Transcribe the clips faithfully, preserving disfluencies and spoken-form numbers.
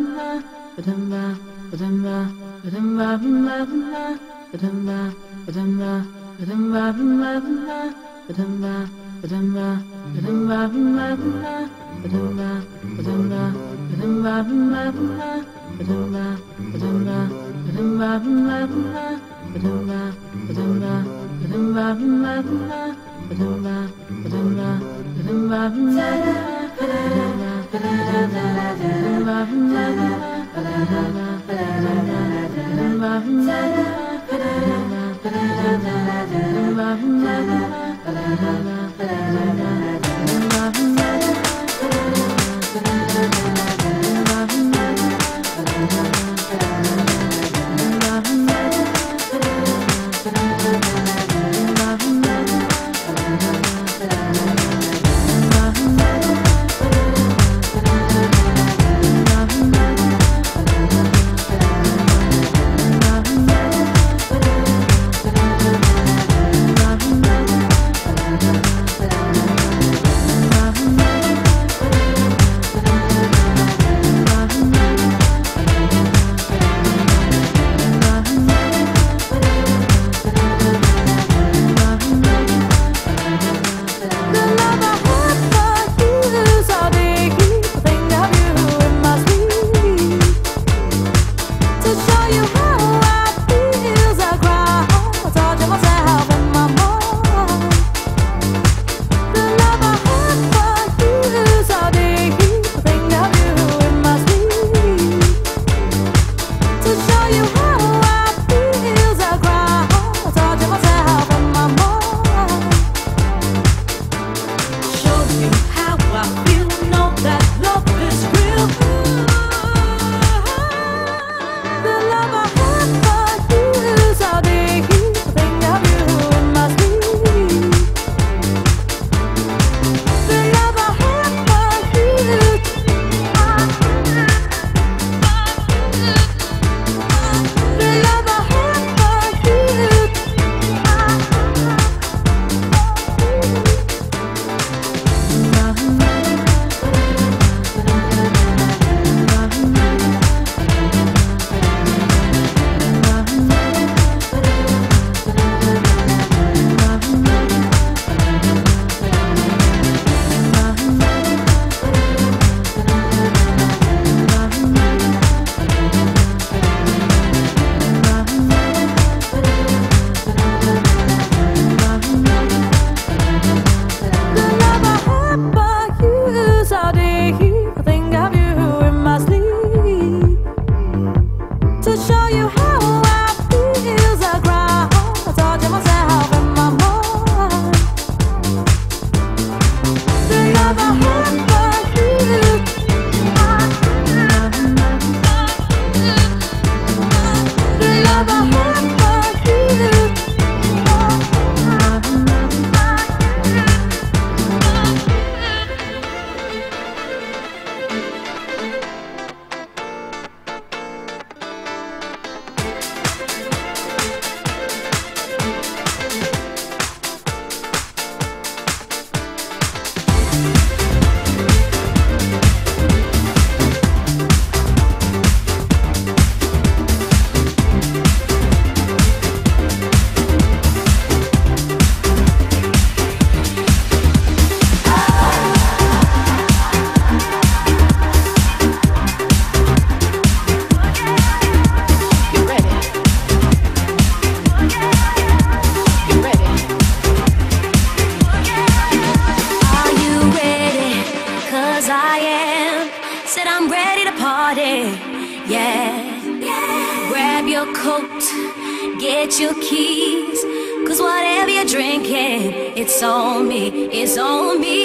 Get your keys, cause whatever you're drinking, it's on me, it's on me.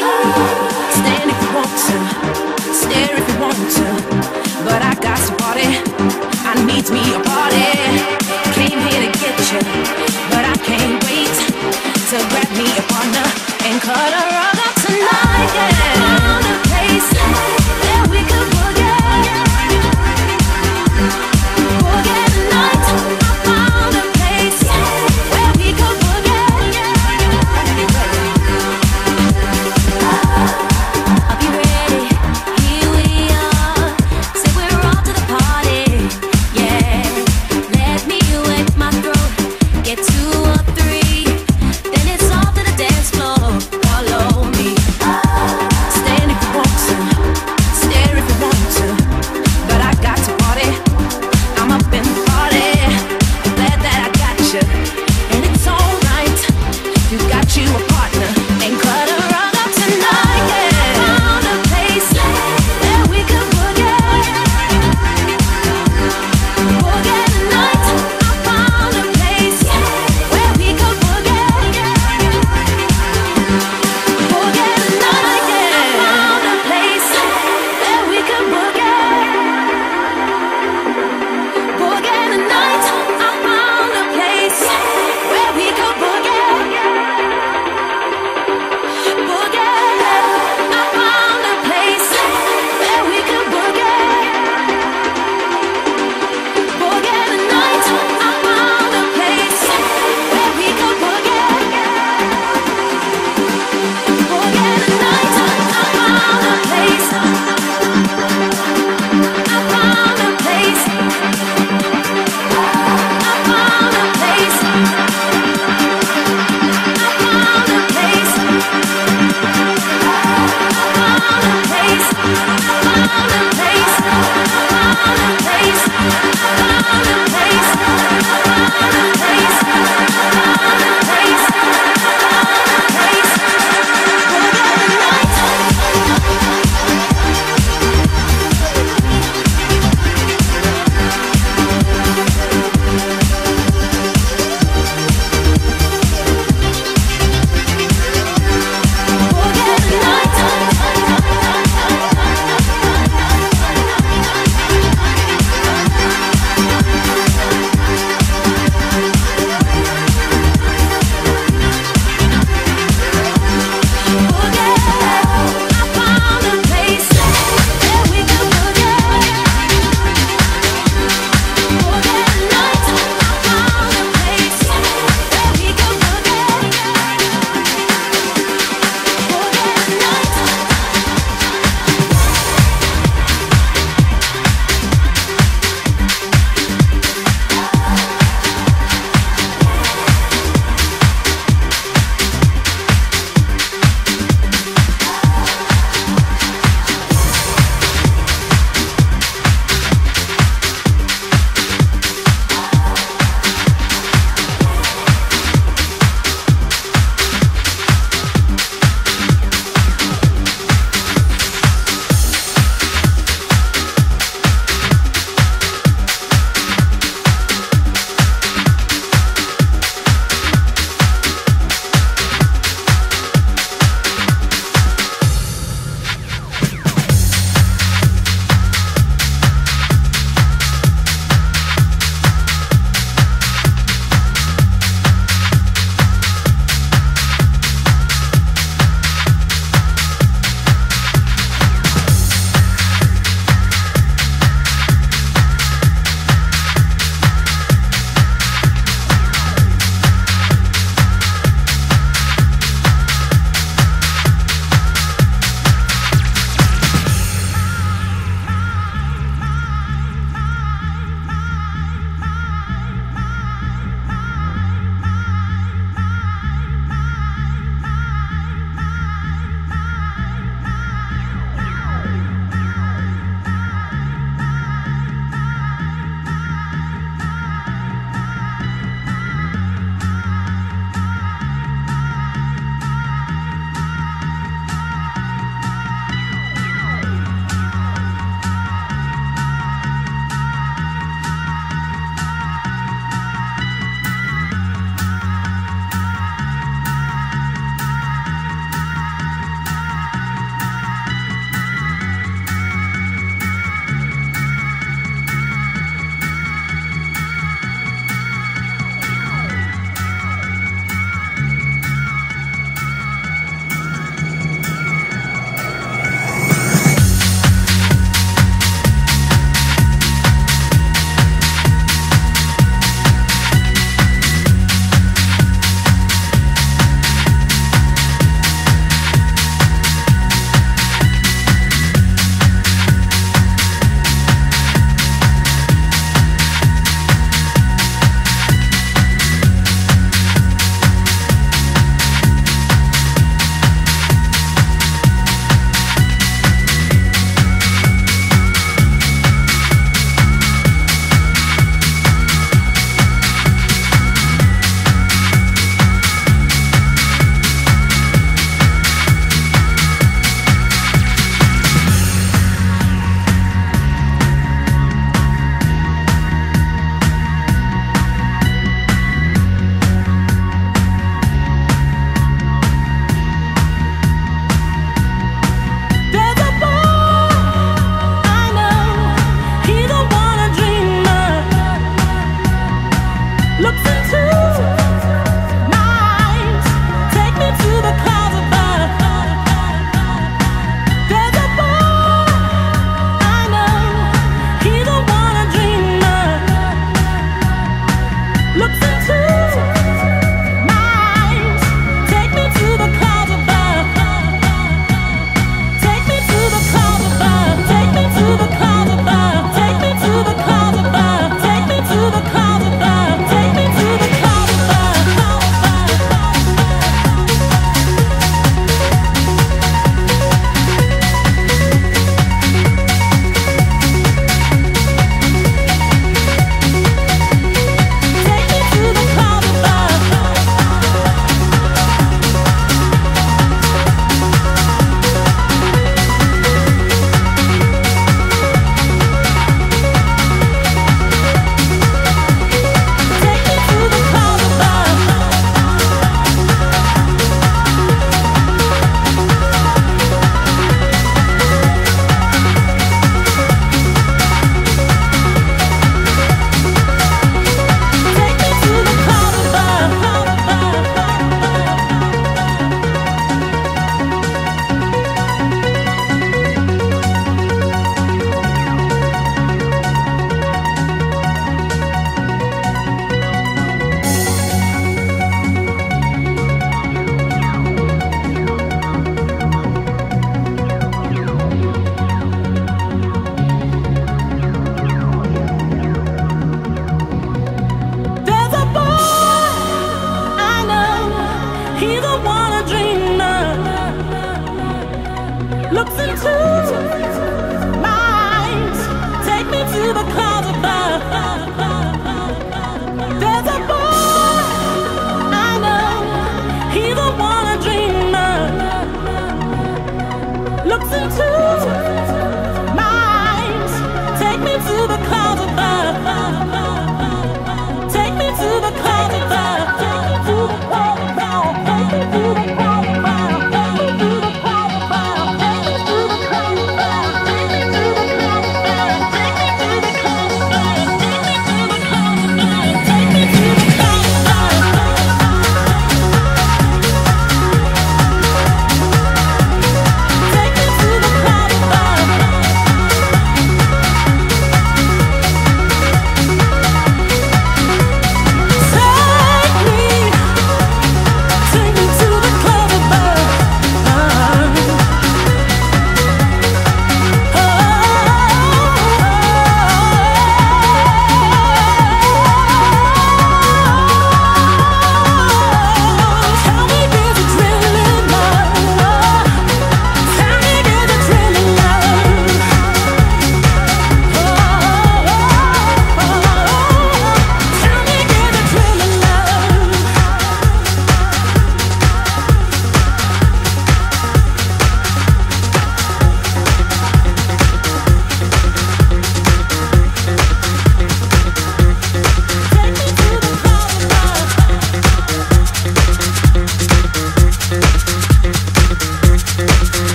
Stand if you want to, stare if you want to, but I got to party, I need me a party. Came here to get you, but I can't wait to grab me a partner and cut a rug up tonight. Yeah, found a place that we could forget, forget the night. I found a place where we could forget. I'll be ready, here we are. Say we're off to the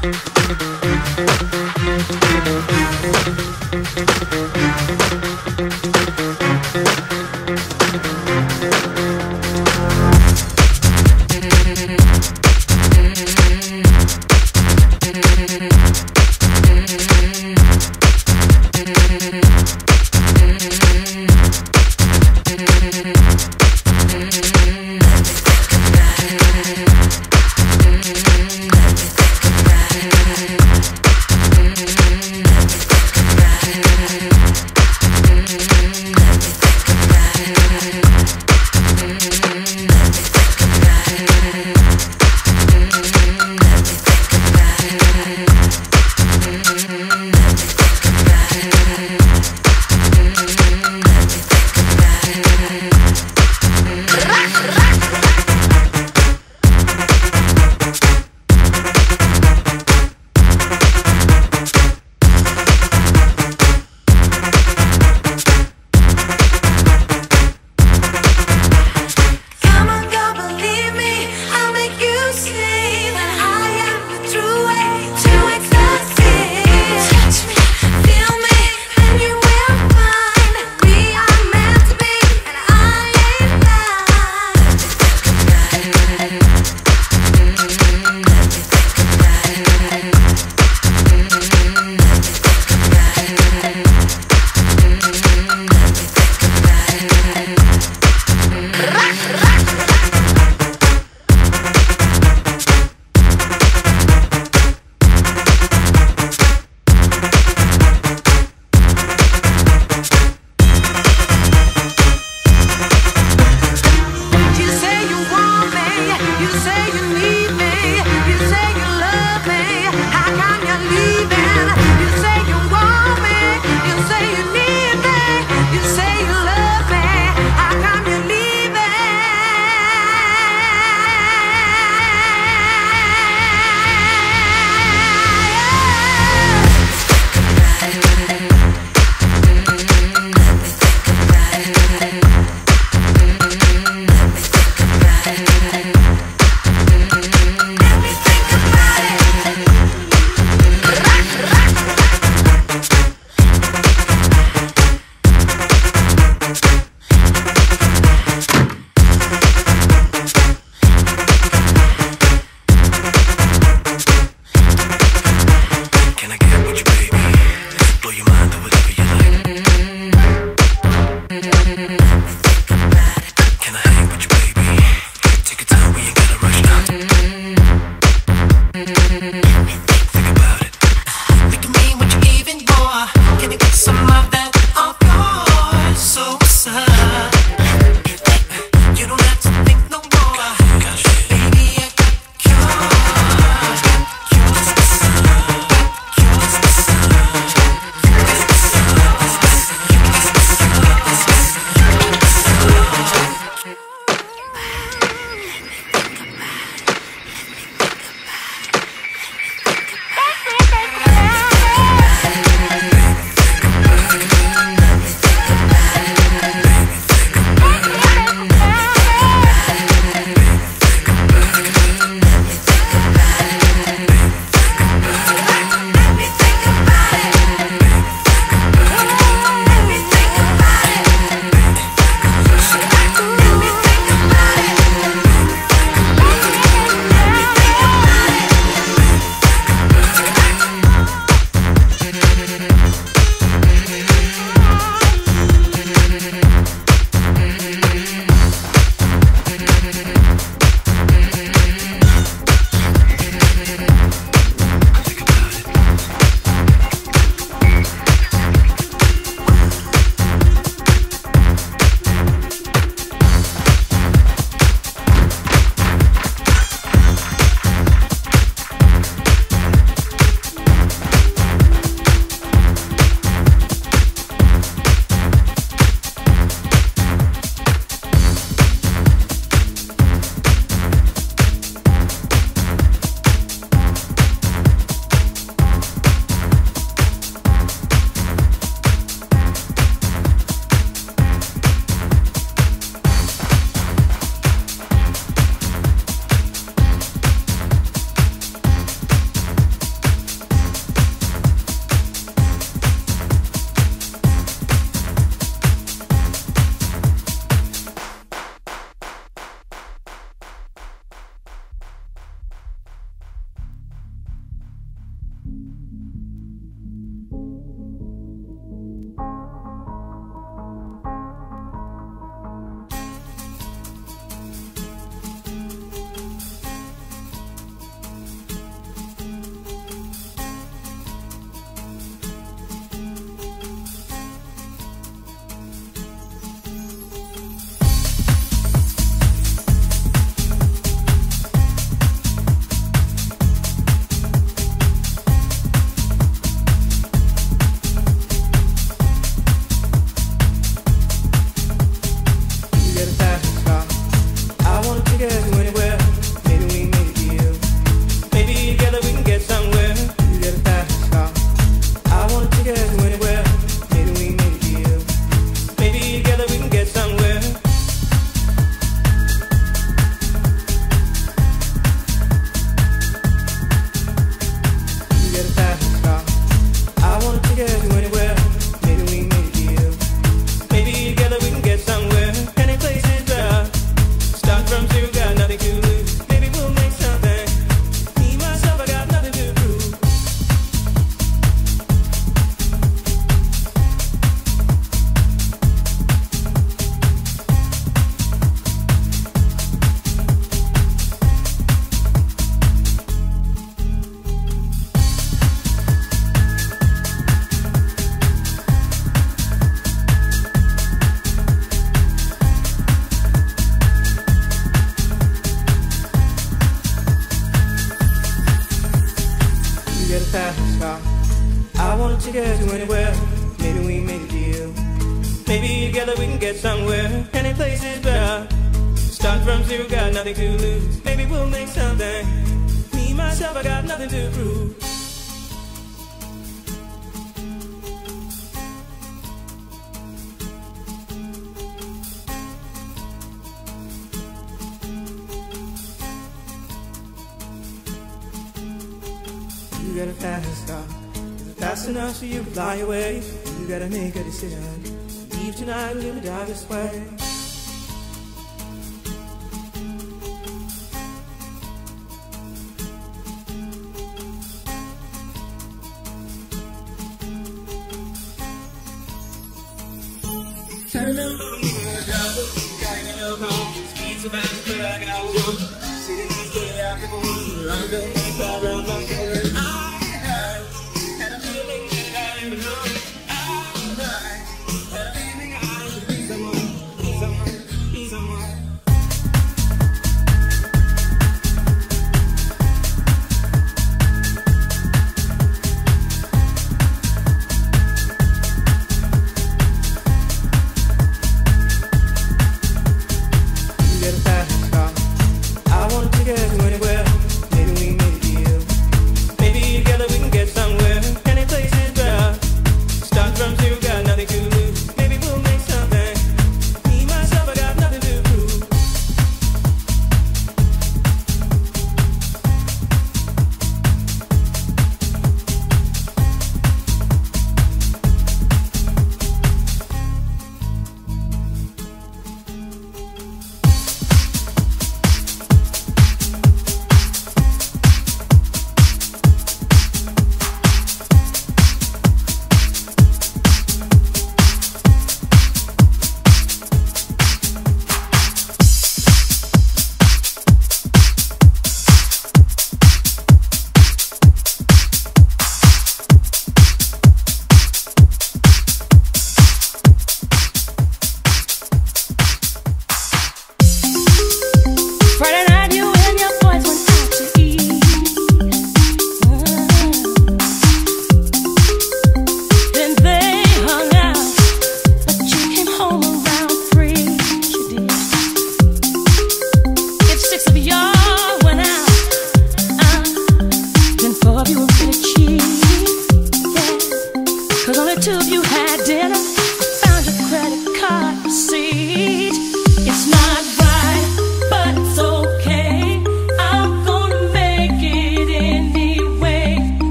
Let me think about it. get a fast car. I want to get you anywhere. Maybe we make a deal. Maybe together we can get somewhere. Any place is better. Start from zero, got nothing to lose. Maybe we'll make something. Me, myself, I got nothing to prove. You got a fast car. Is it fast enough so you can fly away? You gotta make a decision. Leave tonight, live or die this way. Turn up, gotta go home. Speed so fast, but I got one. Sitting this day after one, I'm going to fly around my shoulder. I had a feeling that I never know. I had a feeling I would be someone, be someone, be someone.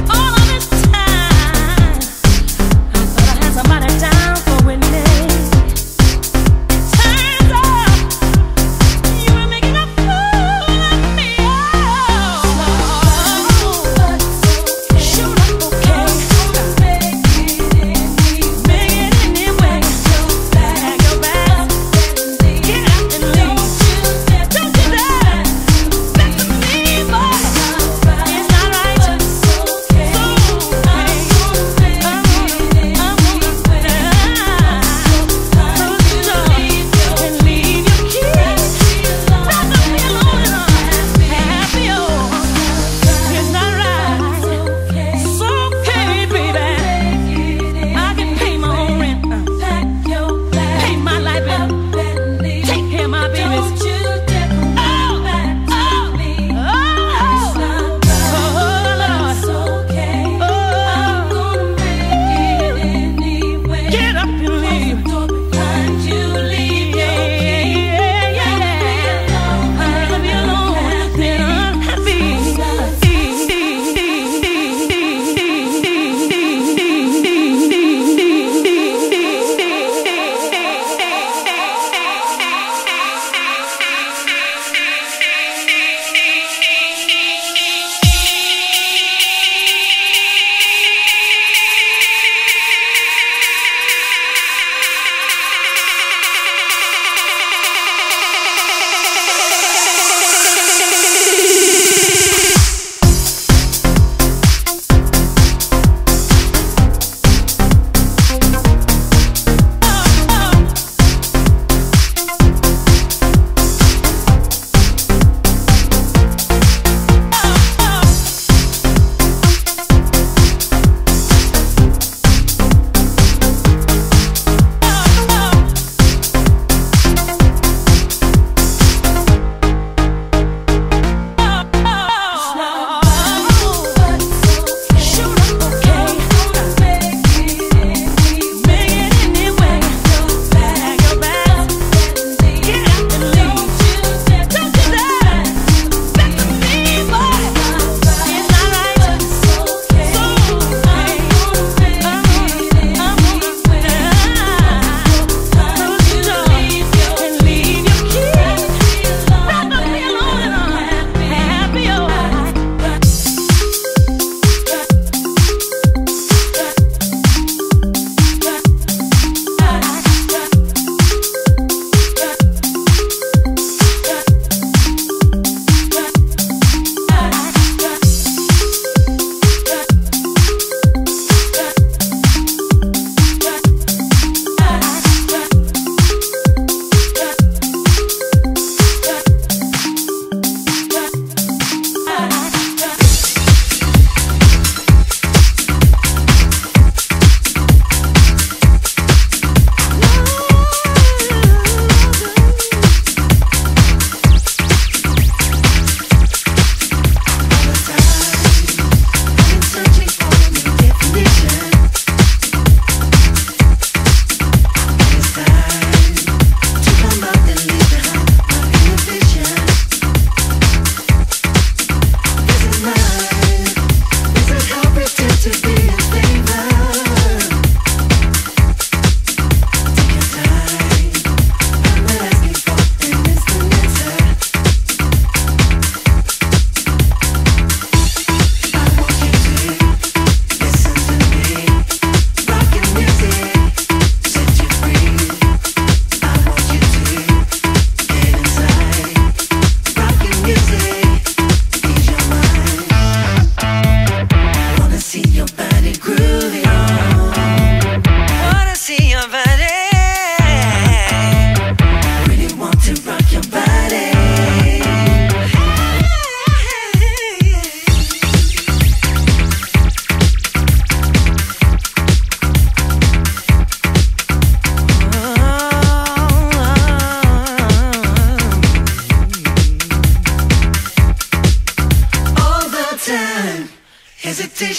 Somebody down for Whitney.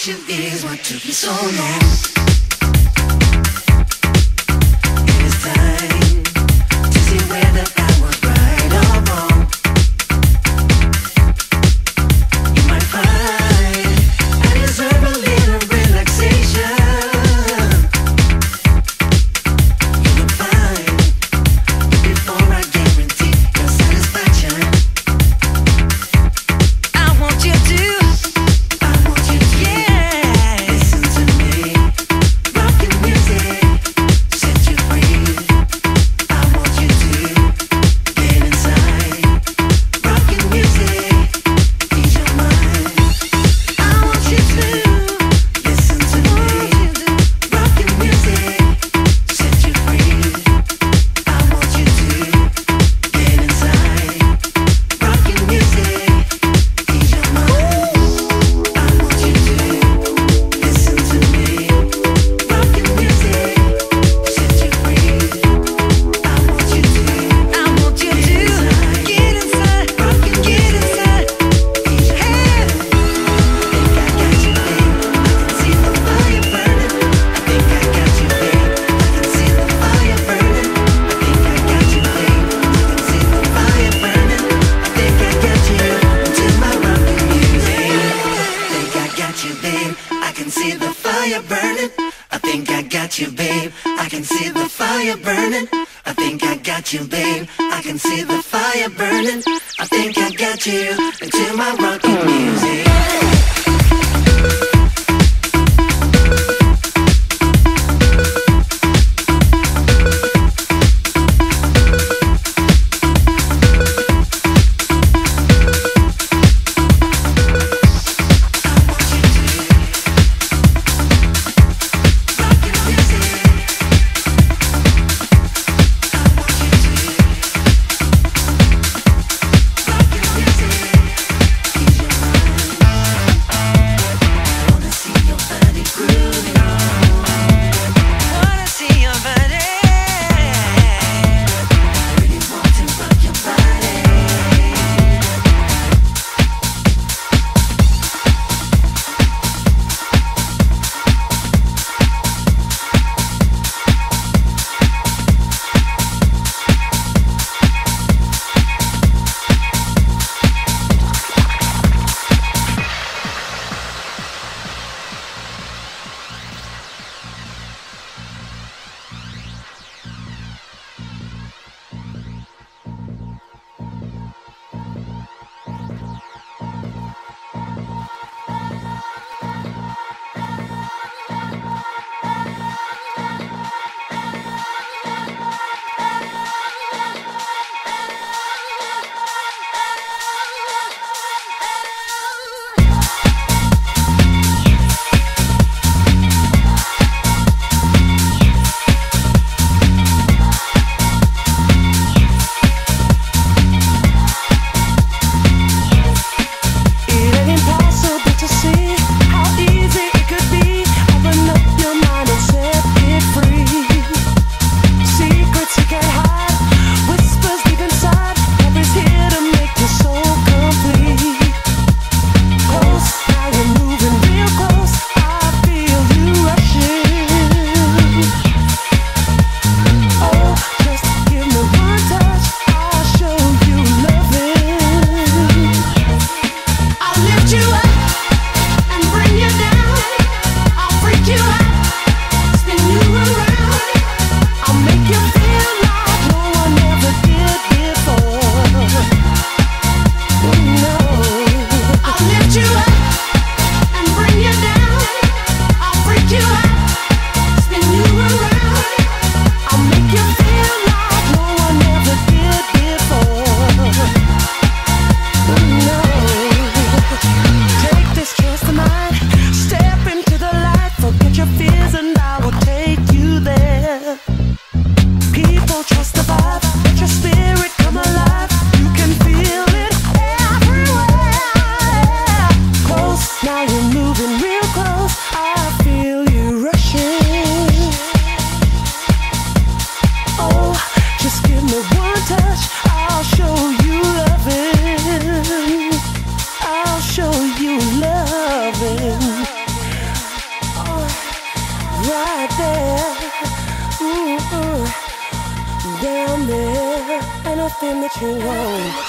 question is, what took you so long? It is time to see whether I was right or wrong. You might find I deserve a little relaxation. You look fine, but before I guarantee your satisfaction, I want you to, I want you to, yeah, listen to me. Rockin' music, set you free. I want you to get inside. Rockin' music, ease your mind. I want you to listen to me. Rockin' music, set you free. I want you to get inside. Rockin' music, ease your mind. I want you to listen to me. Rockin' music, set you free. I want you to, I want you to get inside, rockin', get inside. Ease your mind. Think I got you, babe. I can see the fire burning. I think I got you, babe. I can see the fire burning. I think I got you, babe. I can see the fire burning. I think I got you to my rockin' music. Think I got you, babe. I can see the fire burning. I think I got you, babe. I can see the fire burning. I think I got you, babe. I can see the fire burning. I think I got you to my rockin' music. Rockin' music, ease your mind. nothing that you want.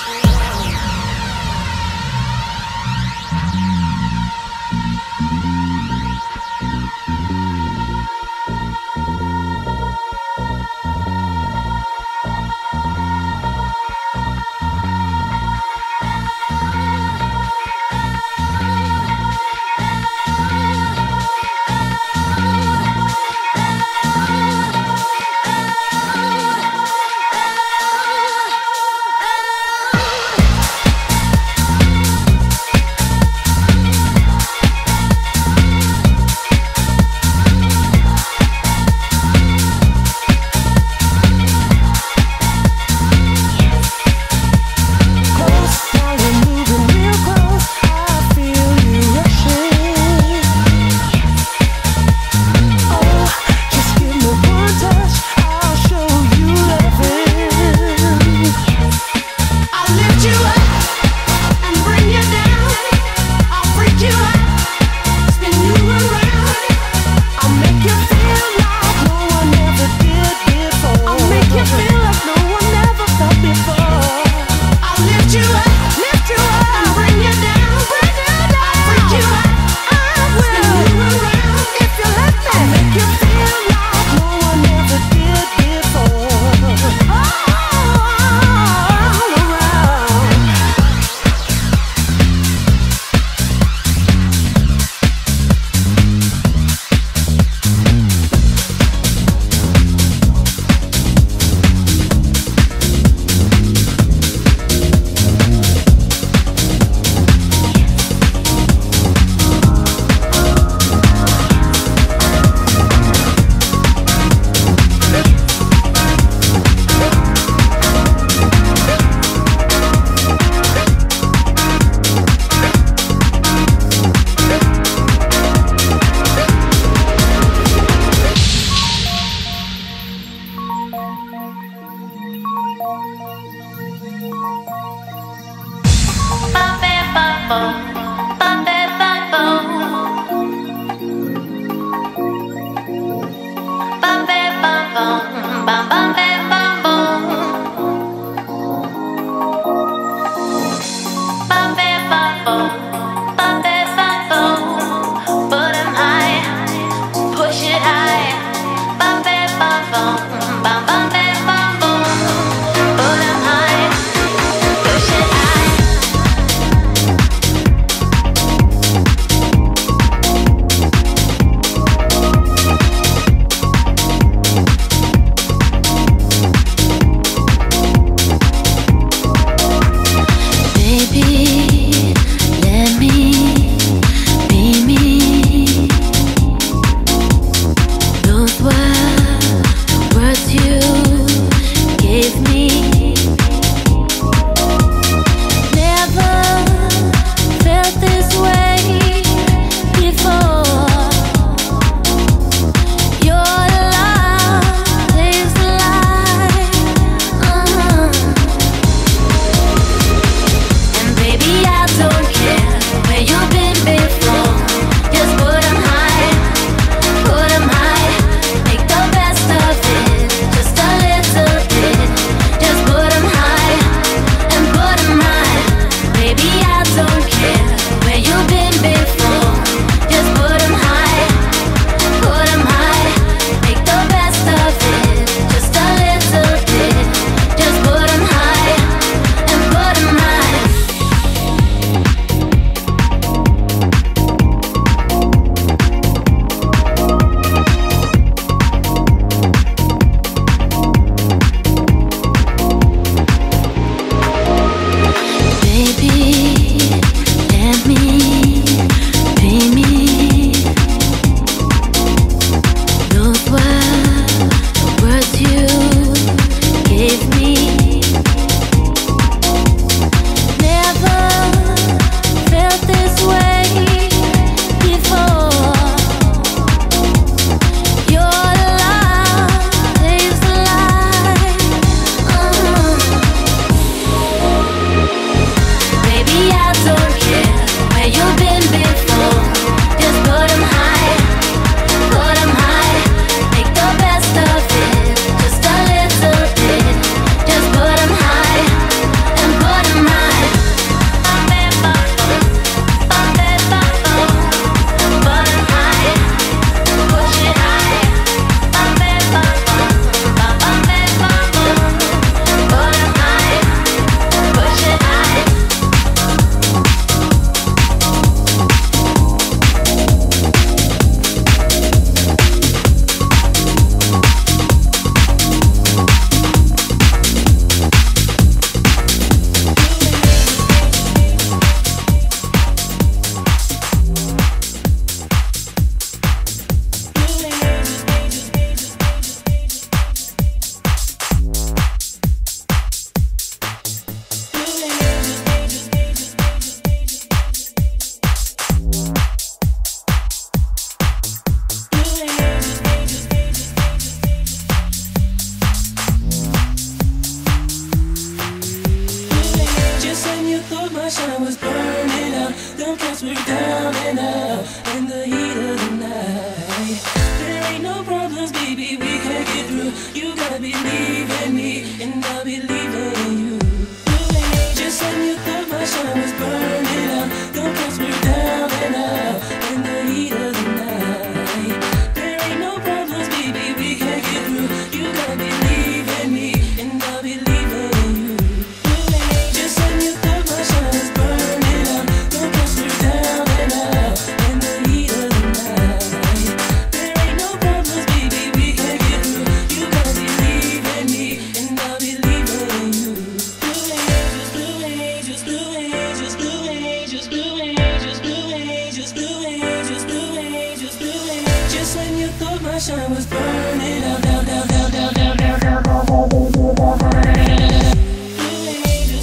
my shine was burning up. Them cats were down and out in the heat of the night. There ain't no problems, baby, we can get through. You gotta believe in me, and I'll believe in you. Blue angels, and you thought my shine was burning up. Them cats were down and out in the heat of the night. There ain't no problems, baby, we can get through. You gotta believe in me, and I'll believe in you. Blue angels, and you thought my shine was burning up. Them cats were down and out in the heat of the night. There ain't no problems, baby, we can get through. You gotta believe in me, and I'll believe in you. Blue angels, blue angels, blue angels, blue angels, blue angels, blue angels, blue angels, blue angels, blue angels. Just when you thought my shine was burning out, down, down, down, down, down, down, down, down, down, down, down, down. Blue angels.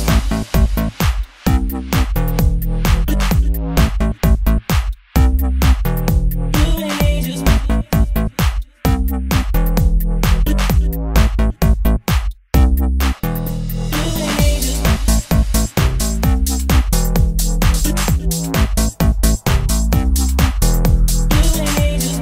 Blue angels. Blue angels. Blue angels.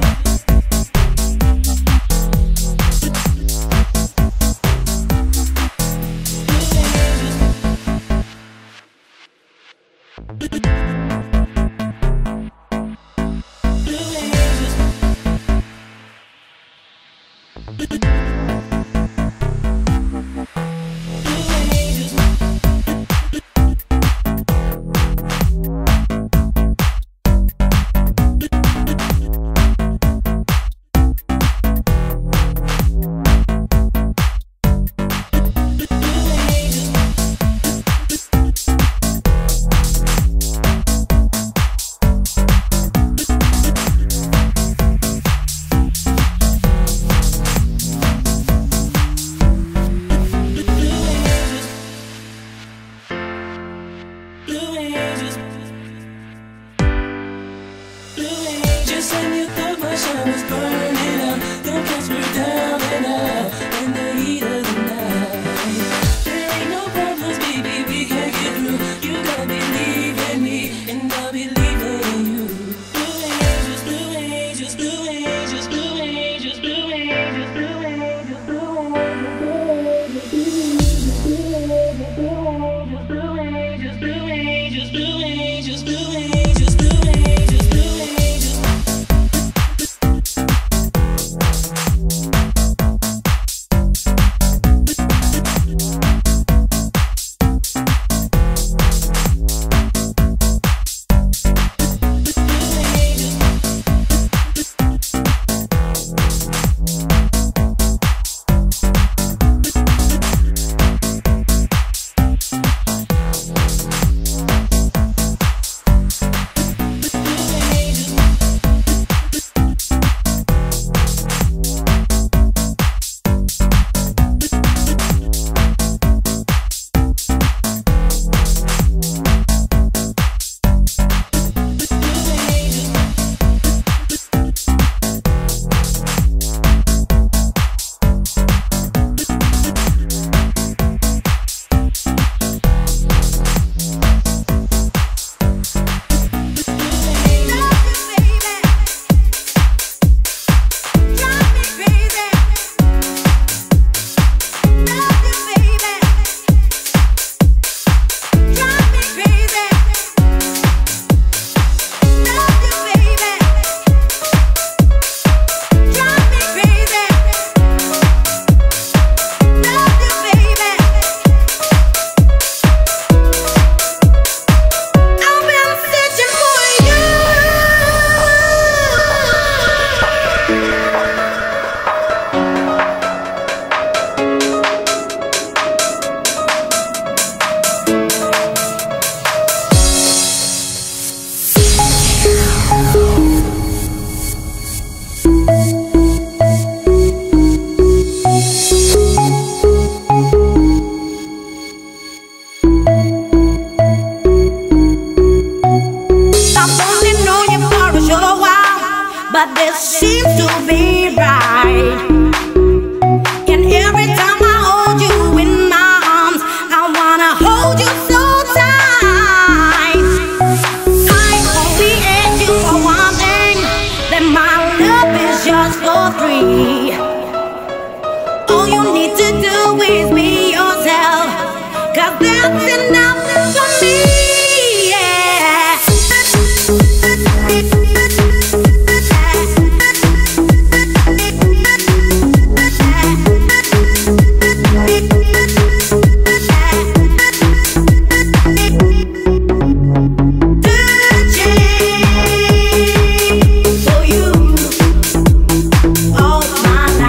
need to do is be yourself, 'cause that's enough for me, yeah.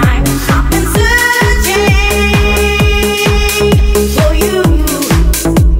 For you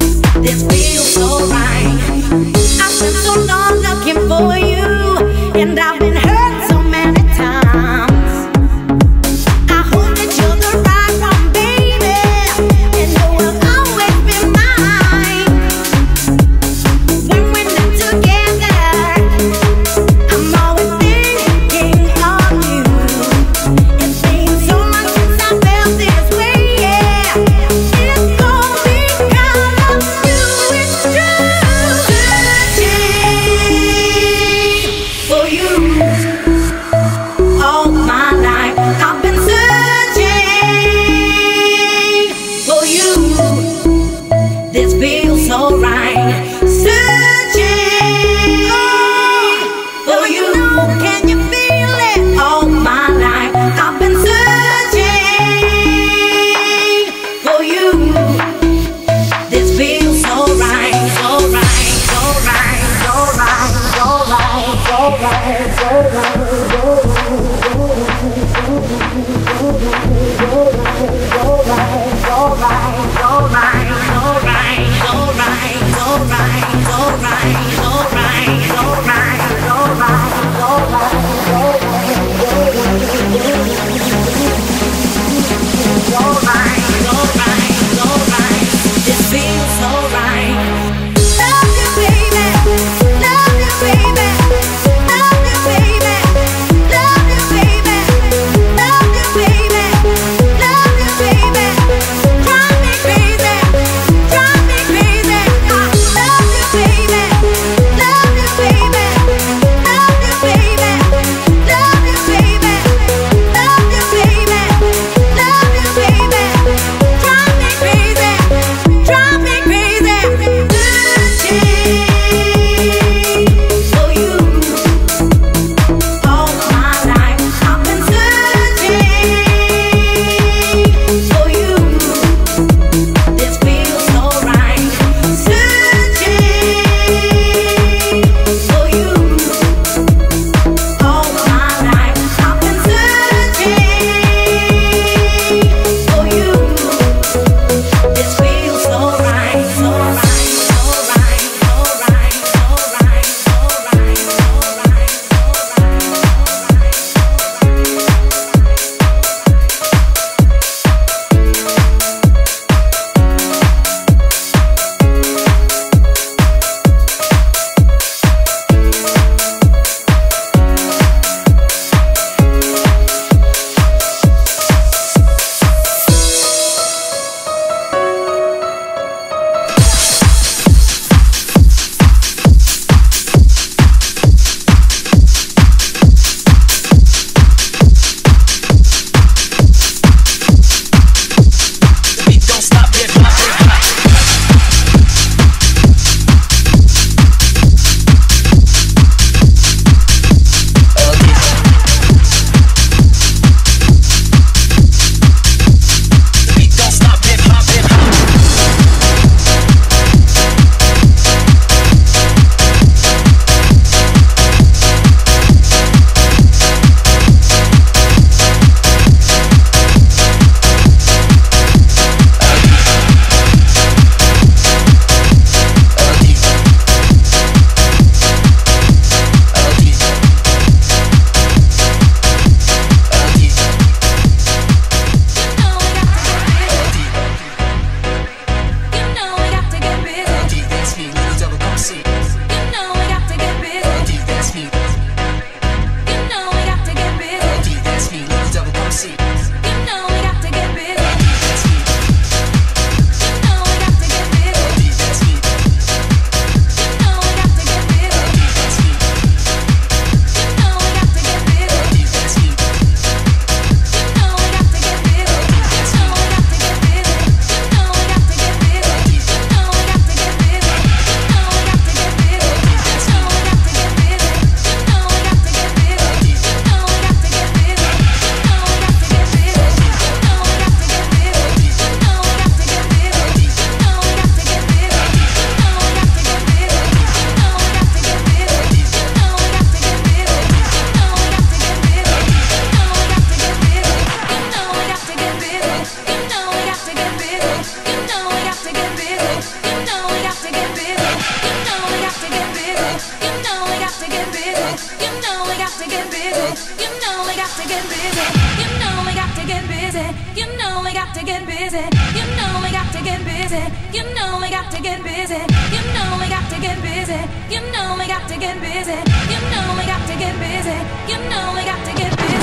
know we got to get busy. You know we got to get busy. You know we got to get busy. You know we got to get busy. You know we got to get busy. You know we got to get busy. You know we got to get busy.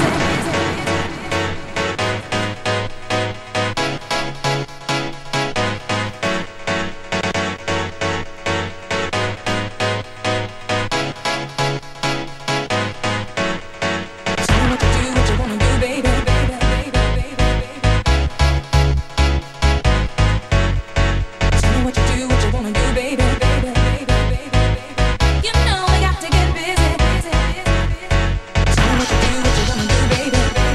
Baby,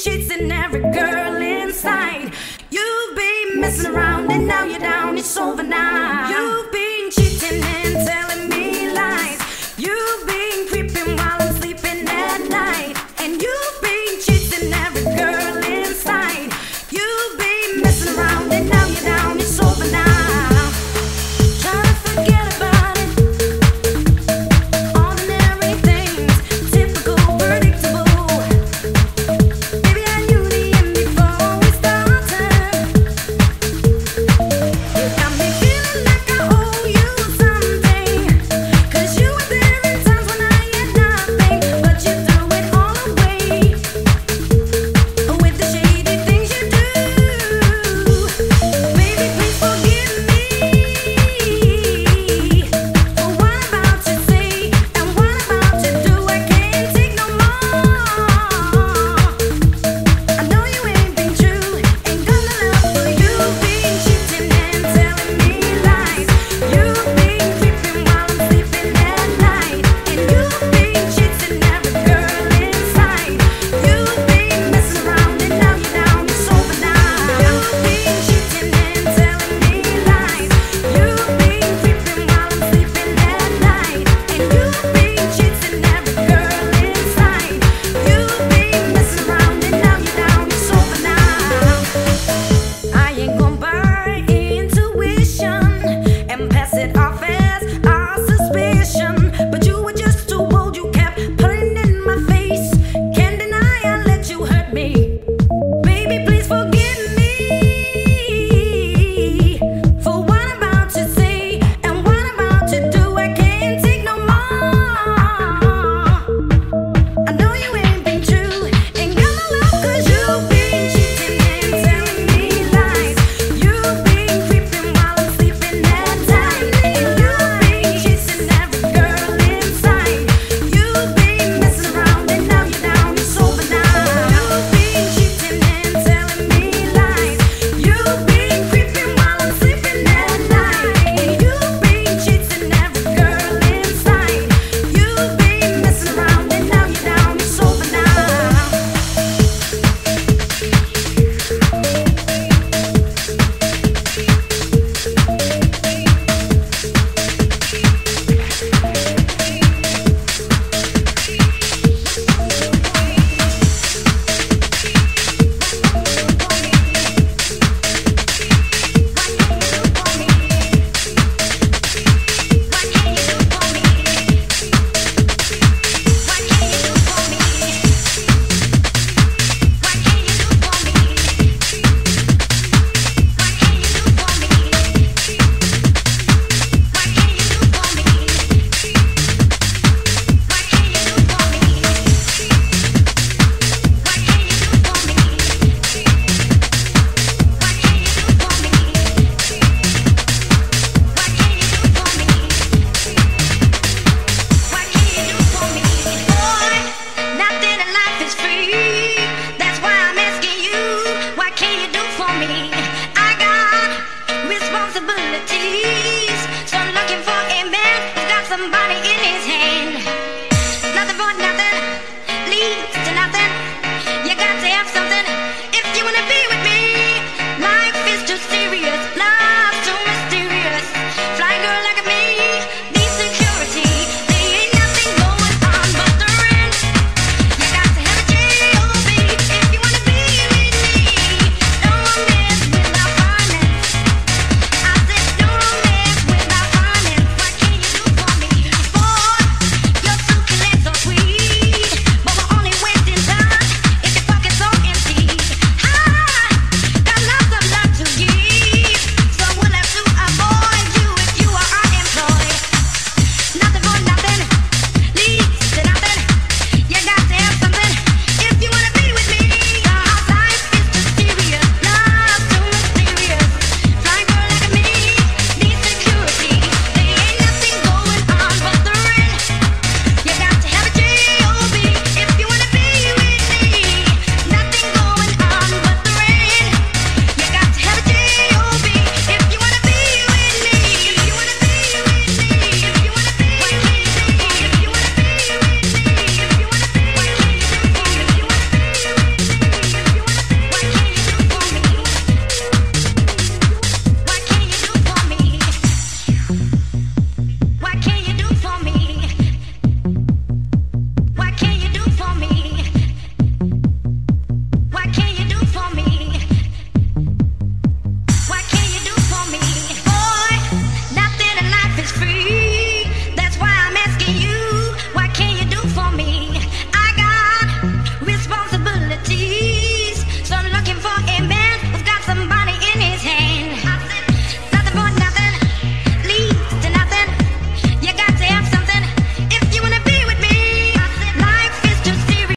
chasing every girl inside. You've been messing around and now you're down, it's over now. You've been cheating and telling me lies. You've been creeping while I'm sleeping at night. And you've been chasing every girl inside. You've been messing around and now you're down, it's over now. Try to forget about it. Ordinary things, typical, predictable. Baby, I knew the end before we started. You got me feeling like I owe you something. 'Cause you were there in times when I had nothing, but you threw it all away with the shady things you do. Baby, please forgive me for what I'm about to say and what I'm about to do. I can't take no more. I know you ain't been true, ain't got no love for you. You've been cheating and telling me lies. You've been creeping while I'm sleeping at night. And you've been chasing every girl inside. You've been messing around and now you're down, it's over now. You've been cheating and telling me lies. You've been creeping while I'm sleeping at night. And you've been chasing every girl inside. You've been messing around and now you're down, it's over now. I ain't gon' buy intuition and pass it off as our suspicion. But you were just too bold, you kept putting in my face. Can't deny I let you hurt me.